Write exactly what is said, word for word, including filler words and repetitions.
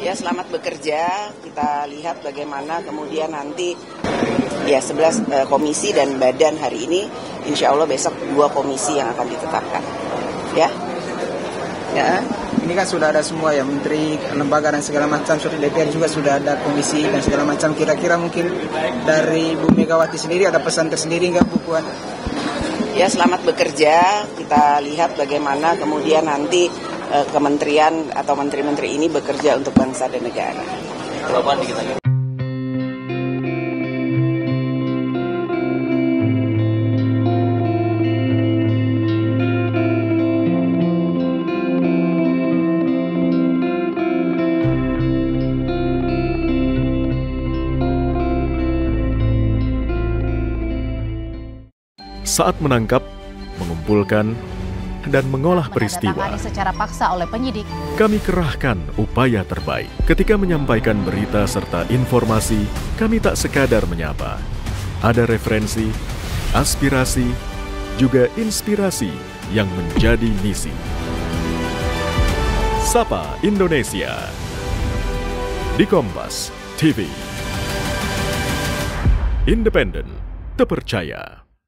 Ya, selamat bekerja. Kita lihat bagaimana kemudian nanti ya sebelas uh, komisi dan badan hari ini, insya Allah besok dua komisi yang akan ditetapkan. Ya, ya. Ini kan sudah ada semua ya, menteri, lembaga dan segala macam, sudah D P R juga sudah ada komisi dan segala macam. Kira-kira mungkin dari Bu Megawati sendiri ada pesan tersendiri nggak Bu Puan? Ya, selamat bekerja. Kita lihat bagaimana kemudian nanti uh, kementerian atau menteri-menteri ini bekerja untuk bangsa dan negara. Saat menangkap, mengumpulkan, dan mengolah peristiwa, secara paksa oleh penyidik, kami kerahkan upaya terbaik. Ketika menyampaikan berita serta informasi, kami tak sekadar menyapa. Ada referensi, aspirasi, juga inspirasi yang menjadi misi. Sapa Indonesia di Kompas T V. Independen, terpercaya.